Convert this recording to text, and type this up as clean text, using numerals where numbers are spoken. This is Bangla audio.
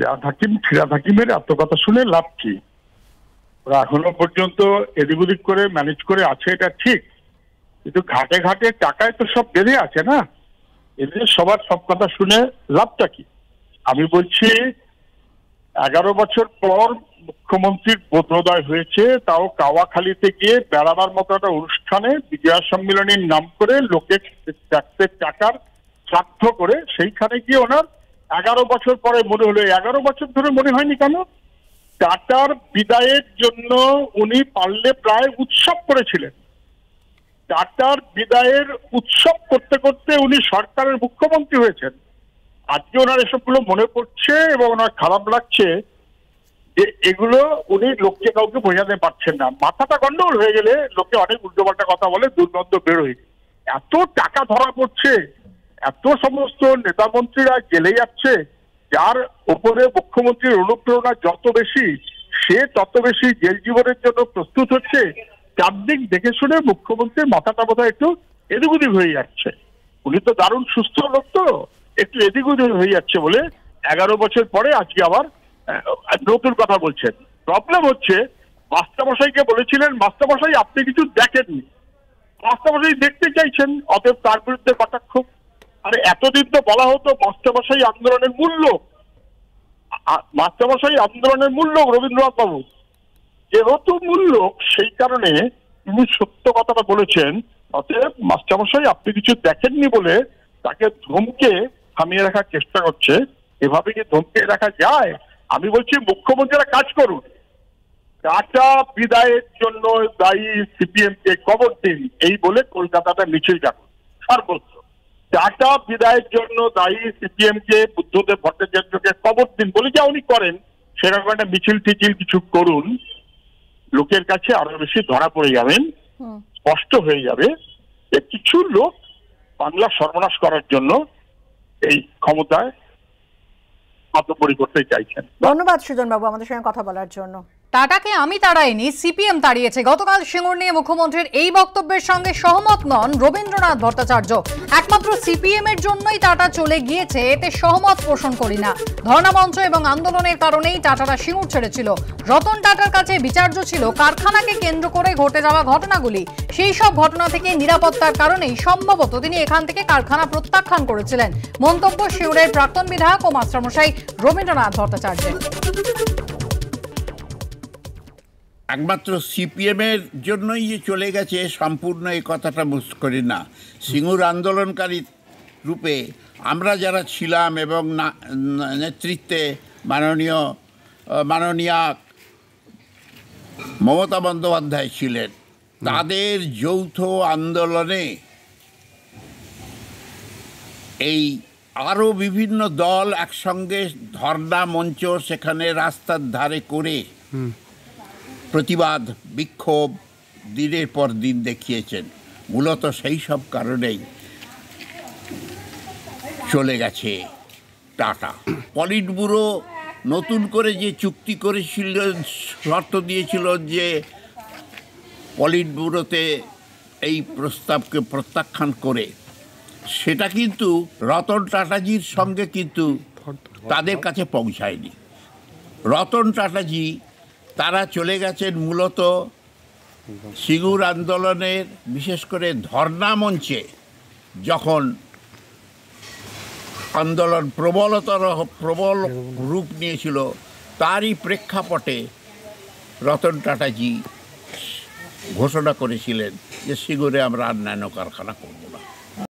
ফিরাদ হাকিমের এত কথা শুনে লাভ কি? ওরা এখনো পর্যন্ত এদিক ওদিক করে ম্যানেজ করে আছে, এটা ঠিক, কিন্তু ঘাটে ঘাটে টাকায় তো সব বেঁধে আছে না। এদের সবার সব কথা শুনে লাভটা কি? আমি বলছি 11 বছর পর মুখ্যমন্ত্রীর বোধোদয় হয়েছে, তাও কাওয়াখালীতে গিয়ে বেড়াবার মতো একটা অনুষ্ঠানে বিজয়া সম্মেলনীর নাম করে লোকে ট্যাক্সের টাকার স্বার্থ করে সেইখানে গিয়ে ওনার 11 বছর পরে মনে হলো, 11 বছর ধরে মনে হয়নি কেন? টাটার বিদায়ের জন্য উনি পারলে প্রায় উৎসব করেছিলেন। টাটার বিদায়ের উৎসব করতে করতে উনি সরকারের মুখ্যমন্ত্রী হয়েছেন। আজকে ওনার এসবগুলো মনে পড়ছে এবং ওনার খারাপ লাগছে যে এগুলো উনি লোককে কাউকে বোঝাতে পারছেন না। মাথাটা গন্ডগোল হয়ে গেলে লোকে অনেক উল্টোপাল্টা কথা বলে, দুর্গন্ধ বেরোয়। এত টাকা ধরা পড়ছে, এত সমস্ত নেতা মন্ত্রীরা জেলে যাচ্ছে, যার ওপরে মুখ্যমন্ত্রীর অনুপ্রেরণা যত বেশি, সে তত বেশি জেল জীবনের জন্য প্রস্তুত হচ্ছে। চারদিক দেখে শুনে মুখ্যমন্ত্রীর মাথাটা বোধহয় একটু এদিক ওদিক হয়ে যাচ্ছে। উনি তো দারুণ সুস্থ লোক, তো একটু এদিক ওদিক হয়ে যাচ্ছে বলে 11 বছর পরে আজকে আবার নতুন কথা বলছেন। প্রবলেম হচ্ছে মাস্টারমশাইকে বলেছিলেন, মাস্টারমশাই আপনি কিছু দেখেননি, মাস্টারমশাই দেখতে চাইছেন, অতএব তার বিরুদ্ধে কটাক্ষ। আরে এতদিন তো বলা হতো মাস্টারমশাই আন্দোলনের মূল্য, মাস্টারমশাই আন্দোলনের মূল্য রবীন্দ্রনাথ বাবু যেহেতু মূল্য, সেই কারণে তিনি সত্য কথাটা বলেছেন। অতএব মাস্টারমশাই আপনি কিছু দেখেননি বলে তাকে ধমকে থামিয়ে রাখার চেষ্টা করছে। এভাবে কি ধমকে রাখা যায়? আমি বলছি মুখ্যমন্ত্রীরা কাজ করুন, টাটা বিদায়ের জন্য দায়ী সিপিএম কে কবর দিন, এই বলে কলকাতাটা মিছিল ডাকুন সর্বত্র। টাটা বিদায়ের জন্য দায়ী সিপিএম কে, বুদ্ধদেব ভট্টাচার্যকে কবর দিন বলে যা উনি করেন, সেরকম একটা মিছিল টিছিল কিছু করুন। লোকের কাছে আরো বেশি ধরা পড়ে যাবেন, স্পষ্ট হয়ে যাবে যে কিছু লোক বাংলা সর্বনাশ করার জন্য এই ক্ষমতায় আত্মপরি করতে চাইছেন। ধন্যবাদ সুজন বাবু আমাদের সঙ্গে কথা বলার জন্য। টাটাকে আমি তাড়াইনি, সিপিএম তাড়িয়েছে। গতকাল সিঙ্গুর নিয়ে মুখ্যমন্ত্রীর এই বক্তব্যের সঙ্গে সহমত নন রবীন্দ্রনাথ ভট্টাচার্য। একমাত্র সিপিএম এর জন্যই টাটা চলে গিয়েছে, এতে সহমত পোষণ করি না। ধর্ণা মঞ্চ এবং আন্দোলনের কারণেই টাটারা সিঙ্গুর ছেড়েছিল। রতন টাটার কাছে বিচার্য ছিল কারখানাকে কেন্দ্র করে ঘটে যাওয়া ঘটনাগুলি। সেই সব ঘটনা থেকে নিরাপত্তার কারণেই সম্ভবত তিনি এখান থেকে কারখানা প্রত্যাখ্যান করেছিলেন। মন্তব্য সিঙ্গুরের প্রাক্তন বিধায়ক ও মাস্টারমশাই রবীন্দ্রনাথ ভট্টাচার্যের। একমাত্র সিপিএম এর জন্যই যে চলে গেছে সম্পূর্ণ এই কথাটা বুঝতে করি না। সিঙ্গুর আন্দোলনকারী রূপে আমরা যারা ছিলাম এবং নেতৃত্বে মাননীয়া মমতা বন্দ্যোপাধ্যায় ছিলেন, তাদের যৌথ আন্দোলনে এই আরও বিভিন্ন দল একসঙ্গে ধর্ণা মঞ্চ সেখানে রাস্তার ধারে করে প্রতিবাদ বিক্ষোভ দিনের পর দিন দেখিয়েছেন। মূলত সেই সব কারণেই চলে গেছে টাটা। পলিট ব্যুরো নতুন করে যে চুক্তি করেছিল, শর্ত দিয়েছিল যে পলিট ব্যুরোতে এই প্রস্তাবকে প্রত্যাখ্যান করে, সেটা কিন্তু রতন টাটাজির সঙ্গে কিন্তু তাদের কাছে পৌঁছায়নি। রতন টাটাজি তারা চলে গেছেন মূলত সিঙ্গুর আন্দোলনের, বিশেষ করে ধর্ণা মঞ্চে যখন আন্দোলন প্রবল রূপ নিয়েছিল, তারই প্রেক্ষাপটে রতন টাটাজি ঘোষণা করেছিলেন যে সিঙ্গুরে আমরা আর ন্যানো কারখানা করব না।